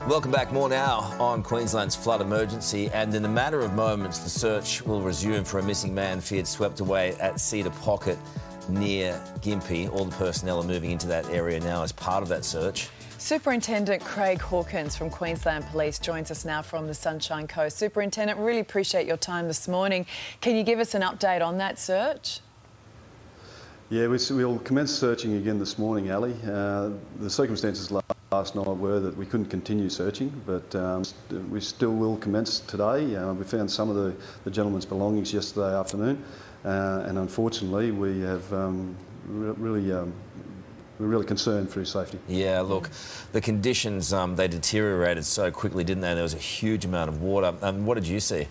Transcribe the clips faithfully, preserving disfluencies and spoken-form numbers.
Welcome back. More now on Queensland's flood emergency, and in a matter of moments the search will resume for a missing man feared swept away at Cedar Pocket near Gympie. All the personnel are moving into that area now as part of that search. Superintendent Craig Hawkins from Queensland Police joins us now from the Sunshine Coast. Superintendent, really appreciate your time this morning. Can you give us an update on that search? Yeah, we, we'll commence searching again this morning, Ali. Uh, the circumstances last night were that we couldn't continue searching, but um, we still will commence today. Uh, we found some of the, the gentleman's belongings yesterday afternoon, uh, and unfortunately we have um, re really um, we're really concerned for his safety. Yeah, look, the conditions, um, they deteriorated so quickly, didn't they? There was a huge amount of water. Um, what did you see?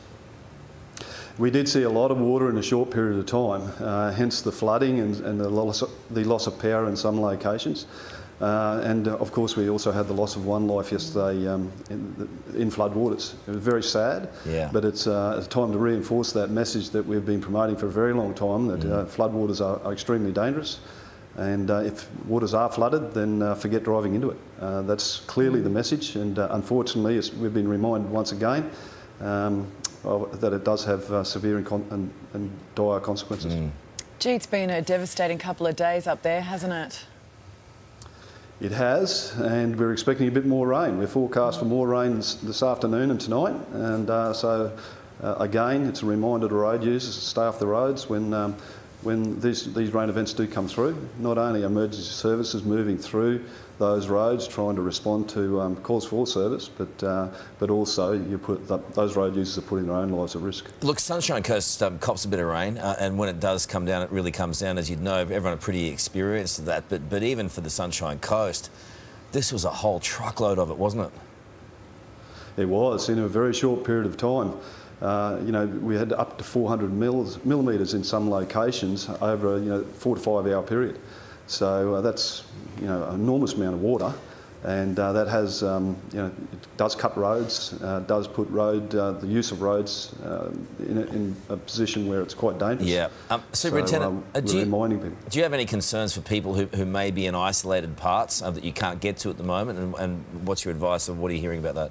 We did see a lot of water in a short period of time, uh, hence the flooding and, and the, loss of, the loss of power in some locations. Uh, and uh, of course we also had the loss of one life yesterday um, in, in flood waters. It was very sad, yeah. but it's, uh, it's time to reinforce that message that we've been promoting for a very long time, that mm. uh, flood waters are, are extremely dangerous. And uh, if waters are flooded, then uh, forget driving into it. Uh, that's clearly the message, and uh, unfortunately it's, we've been reminded once again um, that it does have uh, severe and, and, and dire consequences. Mm. Gee, it's been a devastating couple of days up there, hasn't it? It has, and we're expecting a bit more rain. We're forecast for more rain this, this afternoon and tonight, and uh, so uh, again, it's a reminder to road users to stay off the roads when um, when these, these rain events do come through. Not only are emergency services moving through those roads trying to respond to um, calls for service, but uh, but also you put the, those road users are putting their own lives at risk. Look, Sunshine Coast um, cops a bit of rain, uh, and when it does come down, it really comes down, as you'd know. Everyone are pretty experienced at that, but, but even for the Sunshine Coast, this was a whole truckload of it, wasn't it? It was, in a very short period of time. Uh, you know, we had up to four hundred mils, millimetres in some locations over a you know, four to five hour period. So uh, that's you know, an enormous amount of water, and uh, that has, um, you know, it does cut roads, uh, does put road, uh, the use of roads uh, in, a, in a position where it's quite dangerous. Yeah. Um, Superintendent, so, uh, do, you, reminding people. do you have any concerns for people who, who may be in isolated parts uh, that you can't get to at the moment, and, and what's your advice, or what are you hearing about that?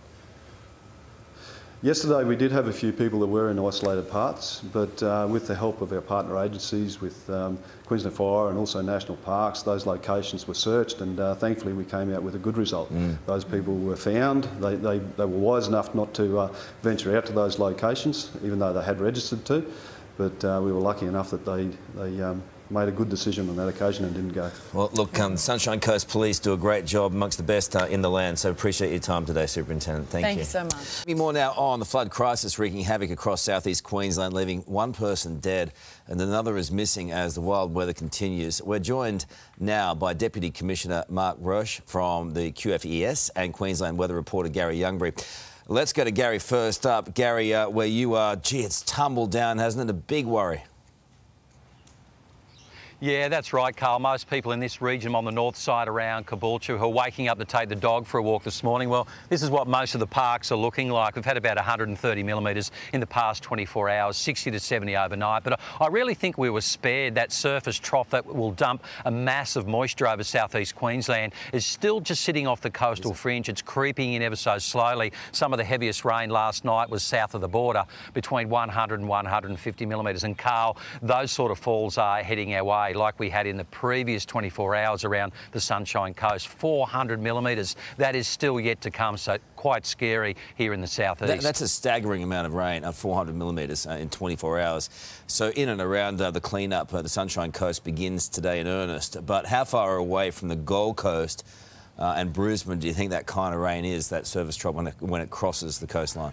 Yesterday we did have a few people that were in isolated parts, but uh, with the help of our partner agencies, with um, Queensland Fire and also National Parks, those locations were searched, and uh, thankfully we came out with a good result. Mm. Those people were found. They, they, they were wise enough not to uh, venture out to those locations, even though they had registered to, but uh, we were lucky enough that they, they um, made a good decision on that occasion and didn't go. Well, look, um, Sunshine Coast Police do a great job, amongst the best uh, in the land, so appreciate your time today, Superintendent. Thank, Thank you. Thank you so much. More now on the flood crisis wreaking havoc across southeast Queensland, leaving one person dead and another is missing as the wild weather continues. We're joined now by Deputy Commissioner Mark Roche from the Q F E S and Queensland weather reporter Gary Youngbury. Let's go to Gary first up. Gary, uh, where you are, gee, it's tumbled down, hasn't it? A big worry. Yeah, that's right, Carl. Most people in this region on the north side around Caboolture who are waking up to take the dog for a walk this morning, well, this is what most of the parks are looking like. We've had about one hundred thirty millimetres in the past twenty-four hours, sixty to seventy overnight. But I really think we were spared. That surface trough that will dump a mass of moisture over southeast Queensland is still just sitting off the coastal fringe. It's creeping in ever so slowly. Some of the heaviest rain last night was south of the border, between one hundred and one hundred fifty millimetres. And Carl, those sort of falls are heading our way, like we had in the previous twenty-four hours around the Sunshine Coast. four hundred millimetres. That is still yet to come, so quite scary here in the southeast. That, that's a staggering amount of rain, uh, four hundred millimetres uh, in twenty-four hours. So in and around uh, the clean-up, uh, the Sunshine Coast begins today in earnest. But how far away from the Gold Coast uh, and Brisbane do you think that kind of rain is, that surface trough, when it, when it crosses the coastline?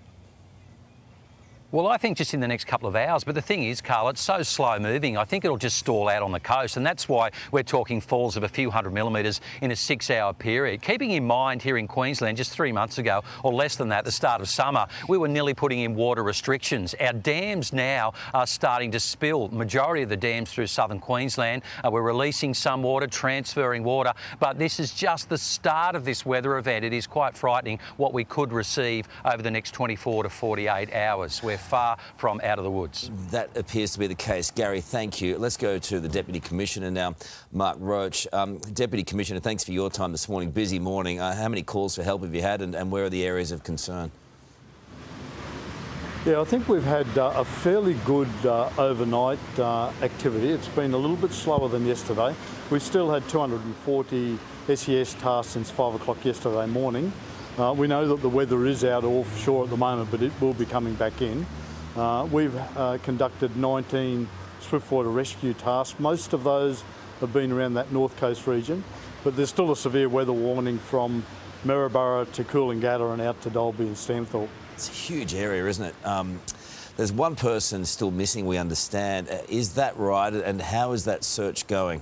Well, I think just in the next couple of hours. But the thing is, Carl, it's so slow moving, I think it'll just stall out on the coast. And that's why we're talking falls of a few hundred millimetres in a six hour period. Keeping in mind here in Queensland, just three months ago, or less than that, the start of summer, we were nearly putting in water restrictions. Our dams now are starting to spill. Majority of the dams through southern Queensland, uh, we're releasing some water, transferring water. But this is just the start of this weather event. It is quite frightening what we could receive over the next twenty-four to forty-eight hours. We're far from out of the woods. That appears to be the case. Gary, thank you. Let's go to the Deputy Commissioner now, Mark Roach. Um, Deputy Commissioner, thanks for your time this morning. Busy morning. Uh, how many calls for help have you had, and, and where are the areas of concern? Yeah, I think we've had uh, a fairly good uh, overnight uh, activity. It's been a little bit slower than yesterday. We've still had two hundred forty S E S tasks since five o'clock yesterday morning. Uh, we know that the weather is out offshore at the moment, but it will be coming back in. Uh, we've uh, conducted nineteen swiftwater rescue tasks. Most of those have been around that north coast region, but there's still a severe weather warning from Maryborough to Coolangatta and out to Dalby and Stanthorpe. It's a huge area, isn't it? Um, there's one person still missing, we understand. Uh, is that right, and how is that search going?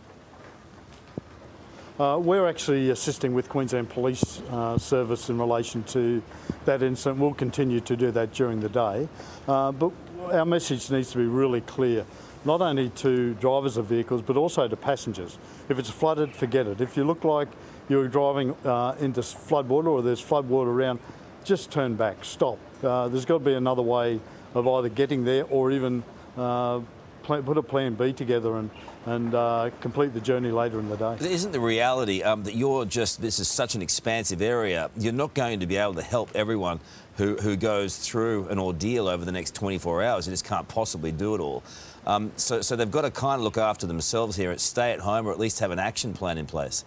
Uh, we're actually assisting with Queensland Police uh, Service in relation to that incident. We'll continue to do that during the day. Uh, but our message needs to be really clear, not only to drivers of vehicles, but also to passengers. If it's flooded, forget it. If you look like you're driving uh, into floodwater or there's floodwater around, just turn back, stop. Uh, there's got to be another way of either getting there or even uh, pl put a plan B together and, and uh, complete the journey later in the day. Isn't the reality um, that you're just, this is such an expansive area, you're not going to be able to help everyone who, who goes through an ordeal over the next twenty-four hours. You just can't possibly do it all. Um, so, so they've got to kind of look after themselves here and stay at home, or at least have an action plan in place.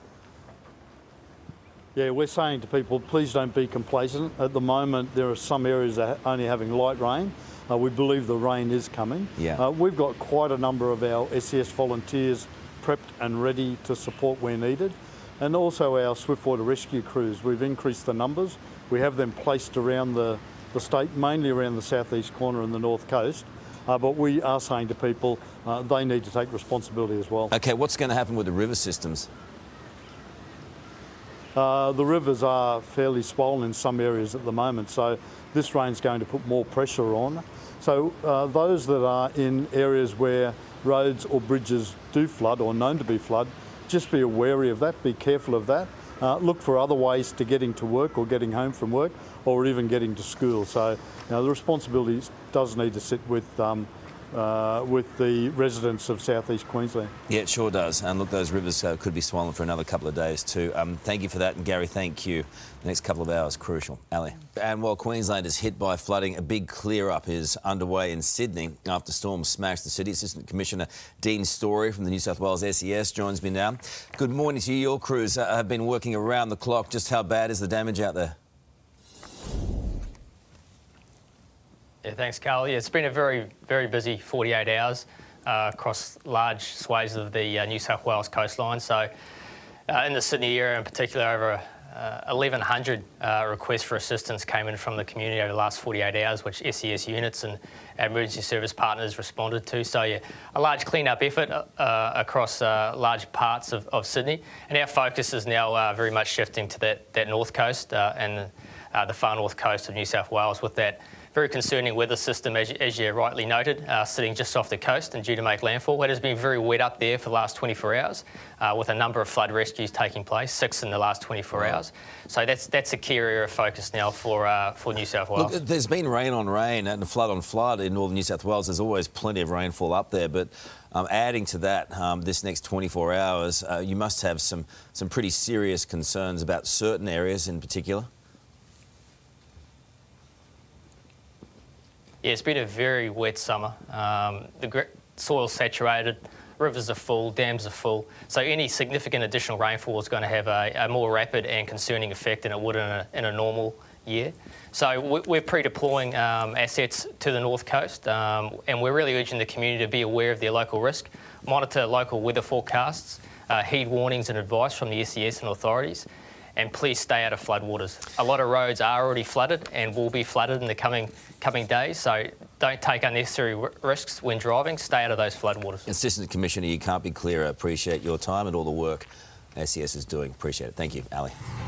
Yeah, we're saying to people, please don't be complacent. At the moment, there are some areas that are only having light rain. Uh, we believe the rain is coming. Yeah. Uh, we've got quite a number of our S E S volunteers prepped and ready to support where needed. And also our swiftwater rescue crews. We've increased the numbers. We have them placed around the, the state, mainly around the southeast corner and the north coast. Uh, but we are saying to people, uh, they need to take responsibility as well. OK, what's going to happen with the river systems? Uh, the rivers are fairly swollen in some areas at the moment, so this rain's going to put more pressure on. So uh, those that are in areas where roads or bridges do flood or known to be flood, just be wary of that, be careful of that. Uh, look for other ways to getting to work or getting home from work or even getting to school. So you know, the responsibility does need to sit with um, Uh, with the residents of southeast Queensland. Yeah, it sure does. And look, those rivers uh, could be swollen for another couple of days too. Um, thank you for that. And Gary, thank you. The next couple of hours, crucial. Ali. And while Queensland is hit by flooding, a big clear-up is underway in Sydney after storms smashed the city. Assistant Commissioner Dean Story from the New South Wales S E S joins me now. Good morning to you. Your crews uh, have been working around the clock. Just how bad is the damage out there? Yeah, thanks, Carl. Yeah, it's been a very, very busy forty-eight hours uh, across large swathes of the uh, New South Wales coastline. So uh, in the Sydney area in particular, over uh, eleven hundred uh, requests for assistance came in from the community over the last forty-eight hours, which S E S units and our emergency service partners responded to. So yeah, a large clean-up effort uh, across uh, large parts of, of Sydney. And our focus is now uh, very much shifting to that, that north coast uh, and uh, the far north coast of New South Wales with that very concerning weather system, as you, as you rightly noted, uh, sitting just off the coast and due to make landfall. It has been very wet up there for the last twenty-four hours, uh, with a number of flood rescues taking place, six in the last twenty-four Wow. hours. So that's that's a key area of focus now for uh, for New South Wales. Look, there's been rain on rain and flood on flood in northern New South Wales. There's always plenty of rainfall up there, but um, adding to that, um, this next twenty-four hours, uh, you must have some some pretty serious concerns about certain areas in particular. Yeah, it's been a very wet summer. Um, the soil's saturated, rivers are full, dams are full. So any significant additional rainfall is going to have a, a more rapid and concerning effect than it would in a, in a normal year. So we're pre-deploying um, assets to the north coast, um, and we're really urging the community to be aware of their local risk, monitor local weather forecasts, uh, heed warnings and advice from the S E S and authorities, and please stay out of floodwaters. A lot of roads are already flooded and will be flooded in the coming coming days, so don't take unnecessary risks when driving. Stay out of those floodwaters. Assistant Commissioner, you can't be clearer. Appreciate your time and all the work S E S is doing. Appreciate it. Thank you, Ali.